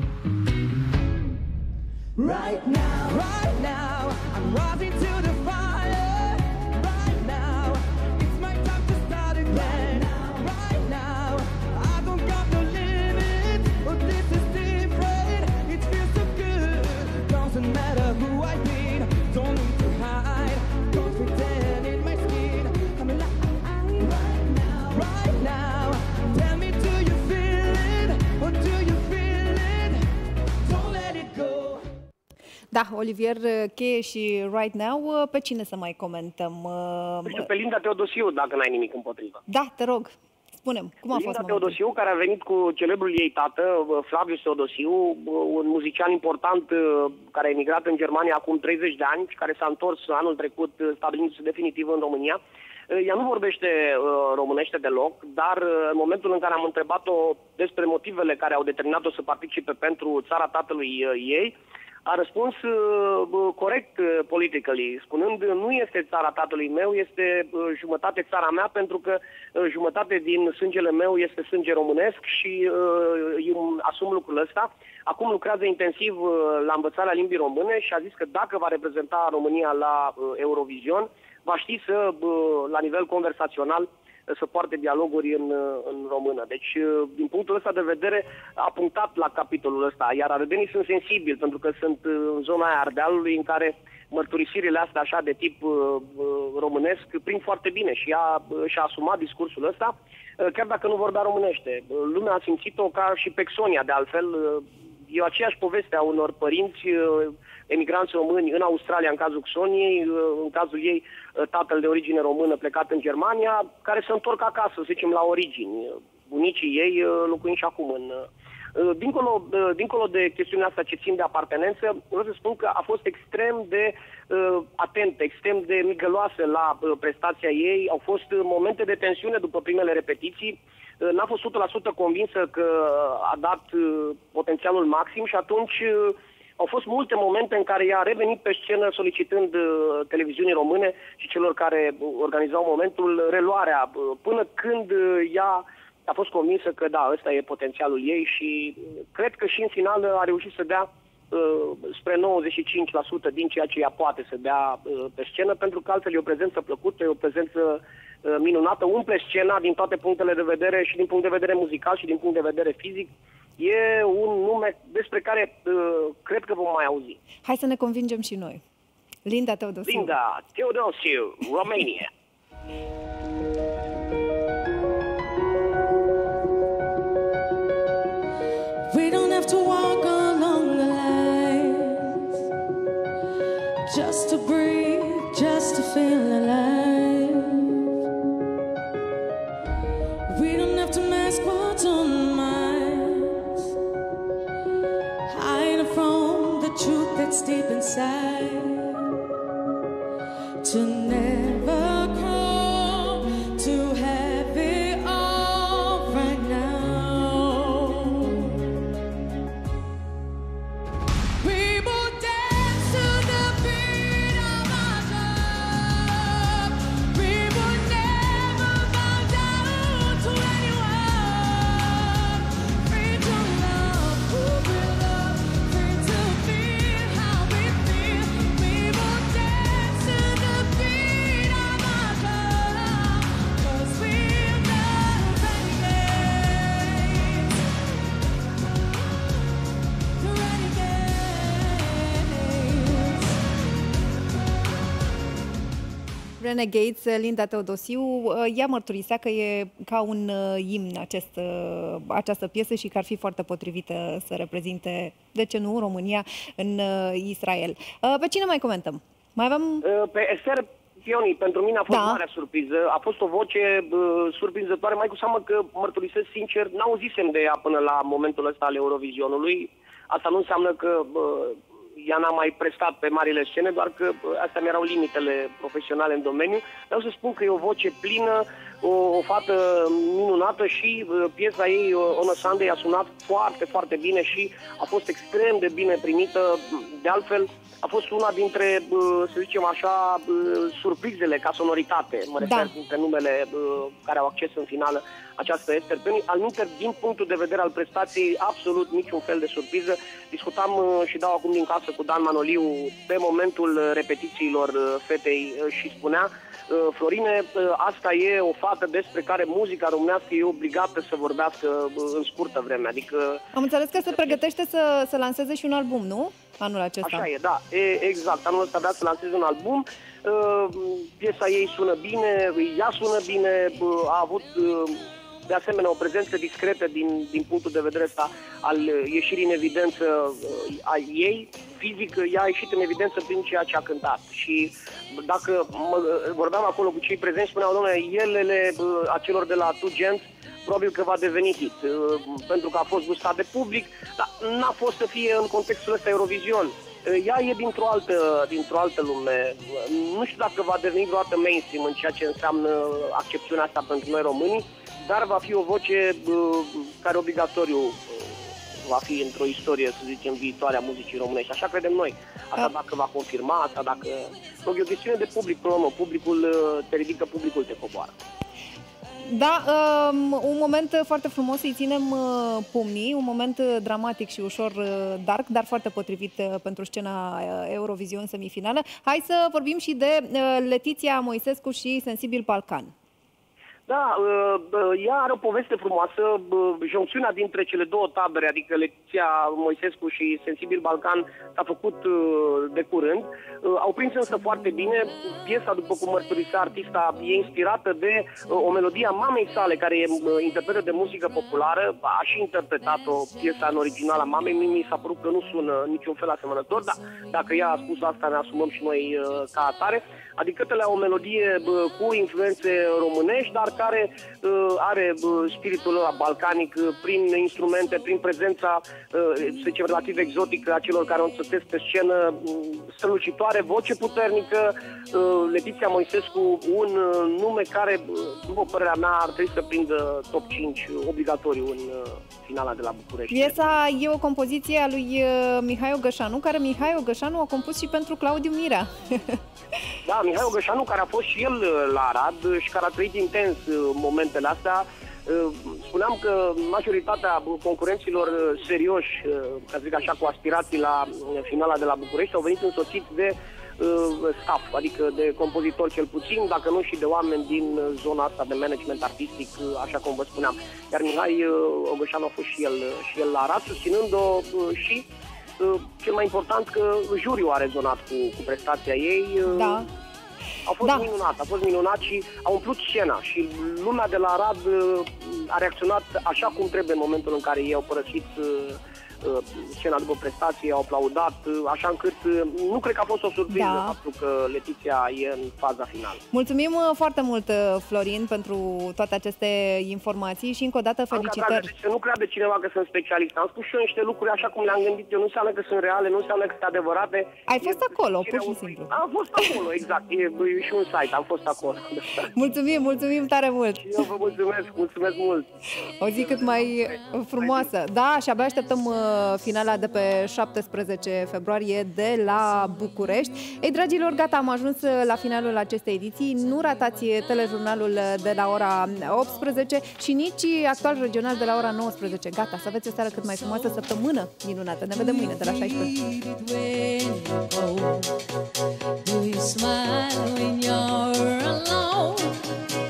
Right now, right now, I'm rising to the fire. Right now, it's my time to start again. Right now, I don't got no limits, but this is different. It feels so good. Doesn't matter who I've been, don't need to hide. Don't pretend in my skin. I'm alive. Right now, right now. Tell me, do you feel it, or do you feel it? Don't let it go. Da, Olivier Cheie și Right Now, pe cine să mai comentăm? Știu, pe Linda Teodosiu, dacă n-ai nimic împotrivă. Da, te rog, spune-mi, cum a Linda fost Teodosiu, care a venit cu celebrul ei tată, Flavius Teodosiu, un muzician important care a emigrat în Germania acum treizeci de ani și care s-a întors anul trecut, stabilindu-se definitiv în România. Ea nu vorbește românește deloc, dar în momentul în care am întrebat-o despre motivele care au determinat-o să participe pentru țara tatălui ei, a răspuns uh, corect uh, politically, spunând nu este țara tatălui meu, este uh, jumătate țara mea, pentru că uh, jumătate din sângele meu este sânge românesc și uh, eu asum lucrul ăsta. Acum lucrează intensiv uh, la învățarea limbii române și a zis că dacă va reprezenta România la uh, Eurovision, va ști să, uh, la nivel conversațional, să poarte dialoguri în, în română. Deci, din punctul ăsta de vedere, a punctat la capitolul ăsta. Iar arădenii sunt sensibili, pentru că sunt în zona aia Ardealului, în care mărturisirile astea așa de tip uh, românesc prind foarte bine și ea și-a asumat discursul ăsta, uh, chiar dacă nu vorbea românește. Lumea a simțit-o ca și pe Xonia, de altfel. Uh, E o aceeași poveste a unor părinți emigranți români în Australia, în cazul Xoniei, în cazul ei tatăl de origine română plecat în Germania, care se întorc acasă, să zicem, la origini. Bunicii ei locuind și acum în... Dincolo, dincolo de chestiunea asta ce țin de apartenență, vreau să spun că a fost extrem de uh, atentă, extrem de migăloasă la uh, prestația ei. Au fost momente de tensiune după primele repetiții. Uh, n-a fost o sută la sută convinsă că a dat uh, potențialul maxim și atunci uh, au fost multe momente în care ea a revenit pe scenă solicitând uh, televiziunii române și celor care uh, organizau momentul reluarea, uh, până când uh, ea a fost convinsă că da, ăsta e potențialul ei și cred că și în final a reușit să dea uh, spre nouăzeci și cinci la sută din ceea ce ea poate să dea uh, pe scenă, pentru că altfel e o prezență plăcută, e o prezență uh, minunată, umple scena din toate punctele de vedere, și din punct de vedere muzical și din punct de vedere fizic. E un nume despre care uh, cred că vom mai auzi. Hai să ne convingem și noi. Linda Teodosiu. Linda Teodosiu, Romania. We don't have to walk along the lines just to breathe, just to feel alive. We don't have to mask what's on our minds, hide from the truth that's deep inside. To never crawl, to have it all right now. We will dance to the beat of our drum. We will never bow down to anyone. Free to love who we love, free to feel how we feel. We will dance to the beat of our drum, 'cause we're not renegades. Renegades, Linda Teodosiu, ea mărturisea că e ca un imn acest, această piesă și că ar fi foarte potrivită să reprezinte, de ce nu, România în Israel. Pe cine mai comentăm? Mai avem... Pe Ester Pioni, pentru mine a fost Da. marea surpriză. A fost o voce uh, surprinzătoare, mai cu seamă că, mărturisesc sincer, n-auzisem de ea până la momentul ăsta al Eurovizionului. Asta nu înseamnă că uh, ea n-a mai prestat pe marile scene, doar că uh, astea mi-erau limitele profesionale în domeniu. Vreau să spun că e o voce plină, o, o fată minunată și uh, piesa ei, uh, On a Sunday, a sunat foarte, foarte bine și a fost extrem de bine primită. De altfel, a fost una dintre, să zicem așa, surprizele ca sonoritate, mă refer, Da. dintre numele care au acces în finală această Ester Pioni. Alminter, din punctul de vedere al prestației, absolut niciun fel de surpriză. Discutam și dau acum din casă cu Dan Manoliu pe momentul repetițiilor fetei și spunea: Florine, asta e o fată despre care muzica românească e obligată să vorbească în scurtă vreme. Adică Am înțeles că se pregătește să, să lanseze și un album, nu? Anul acesta. Așa e, da, e, exact. Anul ăsta vrea să lanseze un album. Uh, piesa ei sună bine, ea sună bine, uh, a avut uh, de asemenea o prezență discretă din, din punctul de vedere ăsta al ieșirii în evidență uh, a ei. Fizic, ea a ieșit în evidență prin ceea ce a cântat. Și dacă mă, vorbeam acolo cu cei prezenți, spuneau: dom'le, elele uh, acelor de la Two Gens probabil că va deveni hit, uh, pentru că a fost gustat de public, dar n-a fost să fie în contextul ăsta Eurovision. Uh, ea e dintr-o altă, dintr-o altă lume. Uh, nu știu dacă va deveni vreodată mainstream în ceea ce înseamnă accepțiunea asta pentru noi românii, dar va fi o voce uh, care obligatoriu uh, va fi într-o istorie, să zicem, viitoare a muzicii românești. Așa credem noi. Asta dacă va confirma, asta dacă... Nu, e o chestiune de public, până la urmă. Publicul uh, te ridică, publicul te coboară. Da, um, un moment foarte frumos, să-i ținem uh, pumnii, un moment uh, dramatic și ușor uh, dark, dar foarte potrivit uh, pentru scena uh, Eurovision semifinală. Hai să vorbim și de uh, Letiția Moisescu și Sensibil Balcan. Da, ea are o poveste frumoasă, joncțiunea dintre cele două tabere, adică Letiția Moisescu și Sensibil Balcan s-a făcut de curând. Au prins însă foarte bine. Piesa, după cum mărturisea artista, e inspirată de o melodie a mamei sale, care e interpretă de muzică populară. A și interpretat-o piesa în original a mamei. Mi s-a părut că nu sună niciun fel asemănător, dar dacă ea a spus asta, ne asumăm și noi ca atare. Adică la o melodie bă, cu influențe românești, dar care uh, are bă, spiritul ăla balcanic uh, prin instrumente, prin prezența, uh, să zicem, relativ exotică a celor care o înțătesc pe scenă, uh, strălucitoare, voce puternică, uh, Letiția Moisescu, un uh, nume care, uh, după părerea mea, ar trebui să prindă top cinci obligatoriu în uh, finala de la București. Piesa e o compoziție a lui uh, Mihai Ogășanu, care Mihai Ogășanu a compus și pentru Claudiu Mirea. Da, Mihai Ogășanu, care a fost și el la Arad și care a trăit intens momentele astea. Spuneam că majoritatea concurenților serioși, ca să zic așa, cu aspirații la finala de la București, au venit însoțiți de staff, adică de compozitori cel puțin, dacă nu și de oameni din zona asta de management artistic, așa cum vă spuneam. Iar Mihai Ogășanu a fost și el, și el la Arad, susținând-o și cel mai important că juriul a rezonat cu, cu prestația ei. Da. A fost da. minunat, a fost minunat și a umplut scena și lumea de la Arad a reacționat așa cum trebuie în momentul în care ei au părăsit scena după prestație, au aplaudat, așa încât nu cred că a fost o surpriză da. faptul că Letiția e în faza finală. Mulțumim foarte mult, Florin, pentru toate aceste informații și încă o dată felicitări. Anca, să nu creade cineva că sunt specialist. Am spus și eu niște lucruri așa cum le-am gândit eu, nu înseamnă că sunt reale, nu înseamnă că sunt adevărate. Ai fost e, acolo, pur și simplu. Am fost acolo, exact. E, e și un site, am fost acolo. Mulțumim, mulțumim tare mult. Eu vă mulțumesc, mulțumesc mult. O zi cât mai frumoasă. Da, și abia așteptăm finala de pe șaptesprezece februarie de la București. Ei, dragilor, gata, am ajuns la finalul acestei ediții. Nu ratați telejurnalul de la ora optsprezece și nici Actual Regional de la ora nouăsprezece. Gata, să aveți o seară cât mai frumoasă, săptămână minunată. Ne vedem mâine de la șaisprezece.